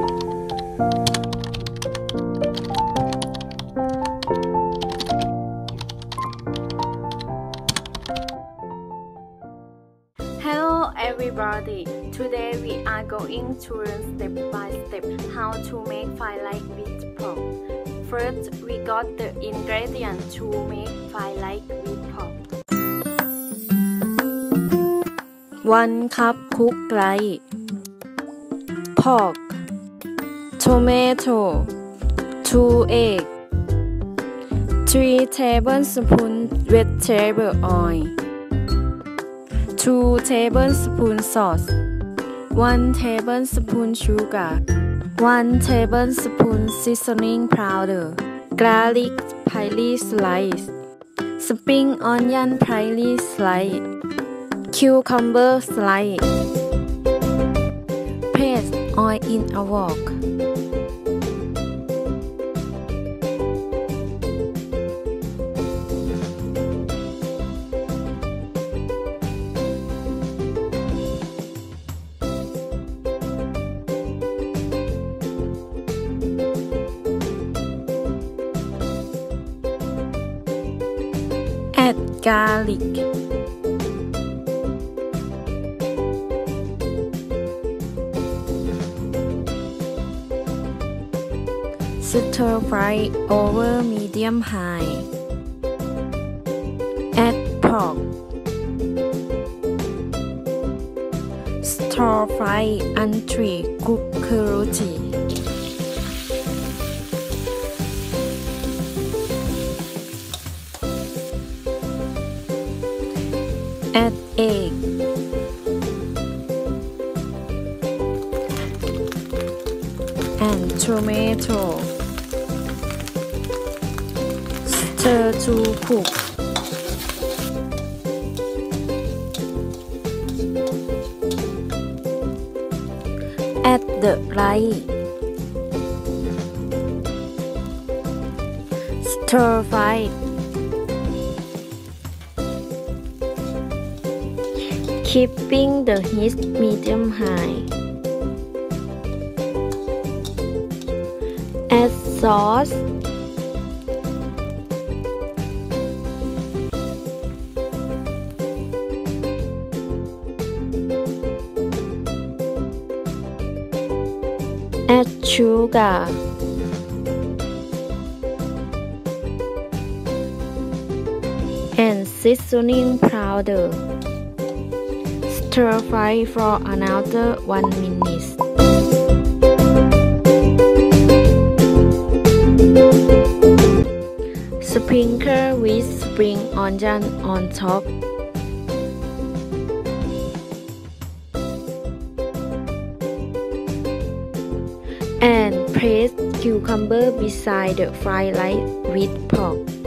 Hello everybody! Today we are going to learn step by step how to make fried rice with pork. First, we got the ingredients to make fried rice with pork. 1 cup cooked rice, pork, tomato, 2 eggs, 3 tablespoons vegetable oil, 2 tablespoons sauce, 1 tablespoon sugar, 1 tablespoon seasoning powder, garlic finely sliced, spring onion finely sliced, cucumber sliced. Place oil in a wok. Add garlic, stir fry over medium-high. Add pork, stir fry until cooked. Add egg, and tomato. Stir to cook. Add the rice. Stir fry. Keeping the heat medium-high. Add sauce, add sugar, and seasoning powder. Stir fry for another 1 minute. Sprinkle with spring onion on top. And place cucumber beside the fried rice with pork.